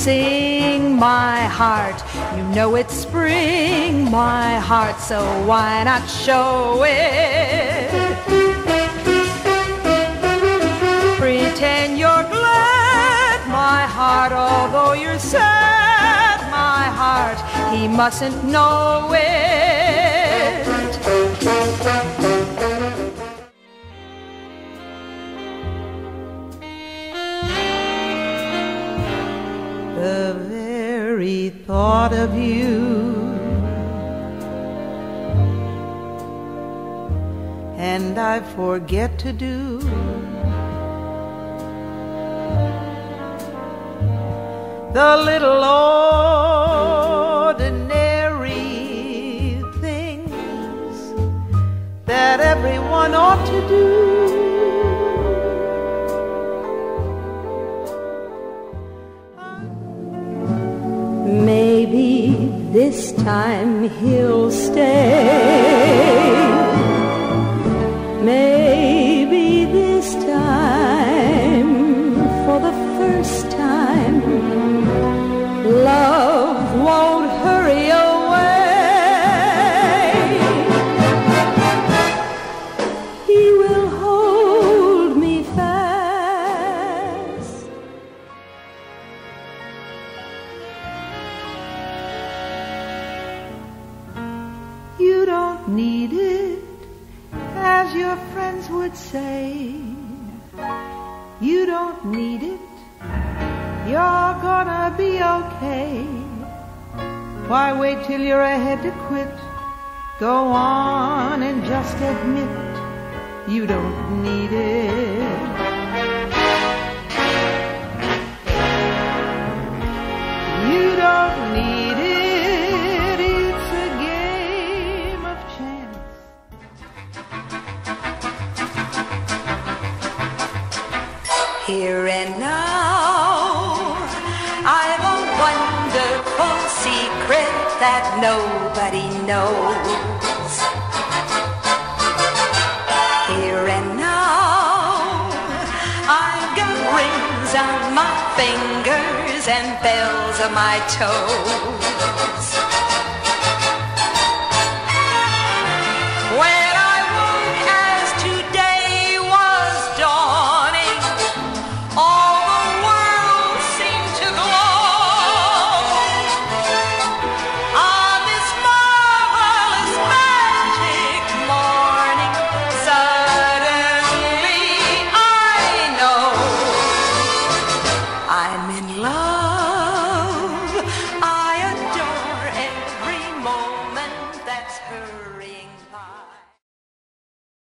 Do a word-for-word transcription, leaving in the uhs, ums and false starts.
sing, my heart. You know it's spring, my heart, so why not show it? Pretend you're glad, my heart, although you're sad, my heart. He mustn't know it. The very thought of you, and I forget to do the little ordinary things that everyone ought to do. Maybe this time he'll stay. Maybe this time, for the first time, love won't hurry away. He will hold me fast. You don't need it, as your friends would say. You don't need it, you're gonna be okay. Why wait till you're ahead to quit? Go on and just admit you don't need it. You don't need it, it's a game of chance. Here and now, I've a wonderful secret that nobody knows. Here and now, I've got rings on my fingers and bells on my toes.